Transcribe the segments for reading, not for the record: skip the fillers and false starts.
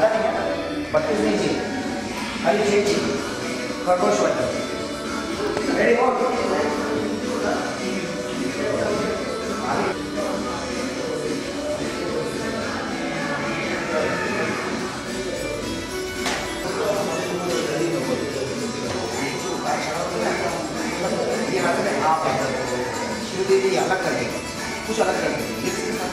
ज़्यादा नहीं है, 32 नहीं चाहिए, खाली 6 चाहिए खरगोश वाली। रेडी हो? दीदी अलग कर देंगे, कुछ अलग कर देंगे इसके साथ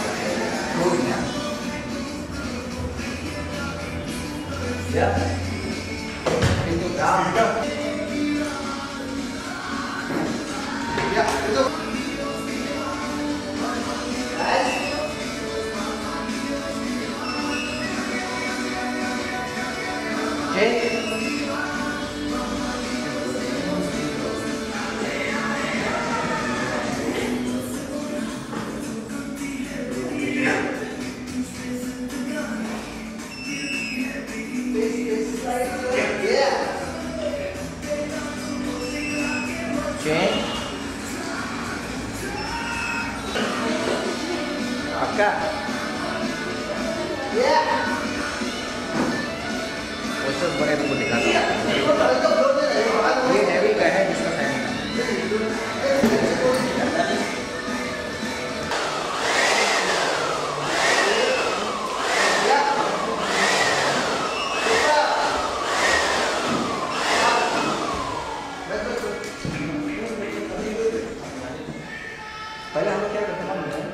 आपका पोस्टर्स बने तुमको दिखाता हूँ। ये नेवी का है जिसका सैनिक पहले हम लोग क्या करते हैं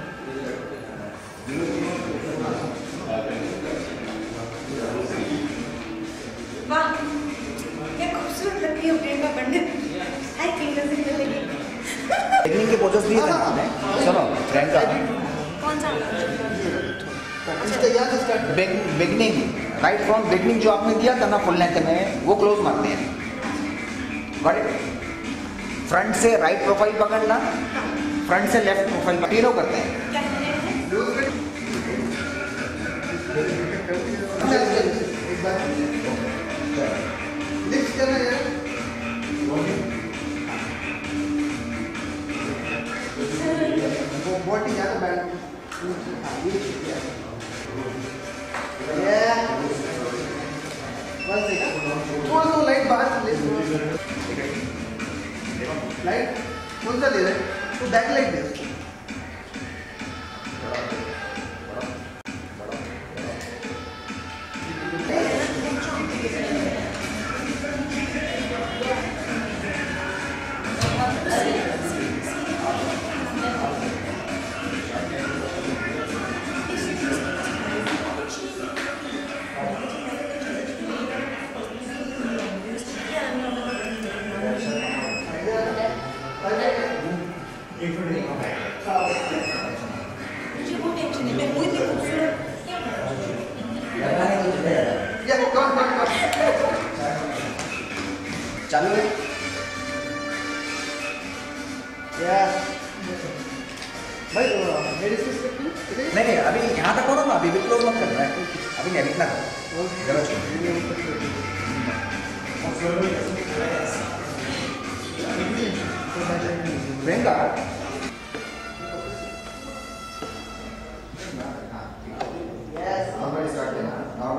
बेगनिंग के पोजेस दिए थे आपने, सुनो फ्रेंड का कौन सा? बेगनिंग, राइट फ्रॉम बेगनिंग जो आपने दिया था ना फुल लेंथ में, वो क्लोज मारते हैं। Got it? फ्रंट से राइट प्रोफाइल पकड़ना, फ्रंट से लेफ्ट प्रोफाइल, तीनों करते हैं। बॉडी ज़्यादा बैलेंस थोड़ा सा लाइट बाहर लाइट कौन सा दे रहे तो बैक लाइट दे। चालू है भाई नहीं अभी यहाँ तक करो ना, अभी क्लोज मत करना है, अभी नहीं, अभी इतना करो प्रियंका नॉर्मली स्टार्ट देना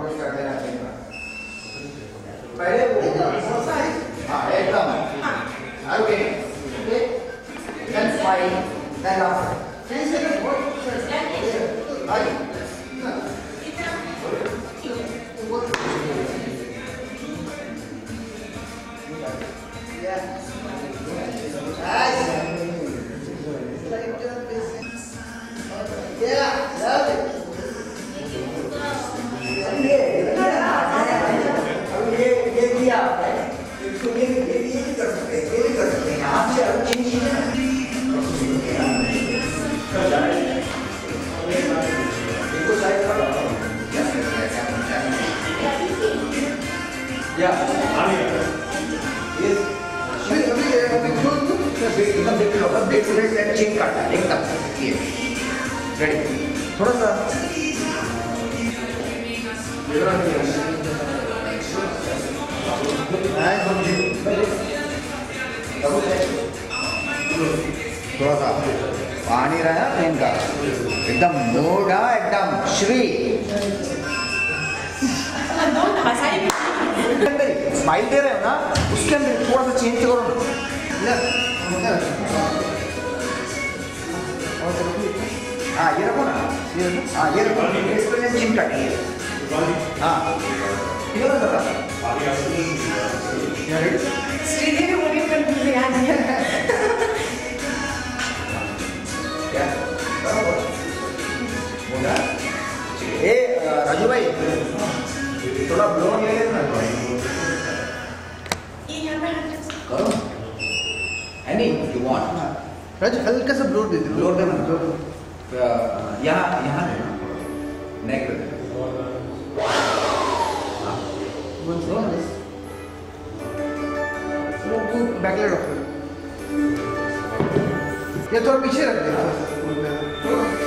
पहले हाँ एकदम okay then smile then laugh chain काटना एकदम रेडी थोड़ा सा थोड़ा सा पानी रहा प्लेन का एकदम मोड़ा एकदम श्री स्माइल दे रहे हो ना, उसके अंदर थोड़ा सा चेंज करो ना। हाँ ये रखो ना, हाँ ये रखो, एक्सपीरियंस जिम का नहीं है। हाँ ये ना सर श्रीदेवी मुझे पर याद है क्या बोला? ए राजू भाई थोड़ा ब्लो ले लेना ये यहाँ पे करो। एनी यू वांट राजू हल्का सा ब्लोर दे दो। ब्लोर देना, यहाँ यहाँ देना, नेक पे देना। बैकलाइट ऑफ ये थोड़ा पीछे रख दे।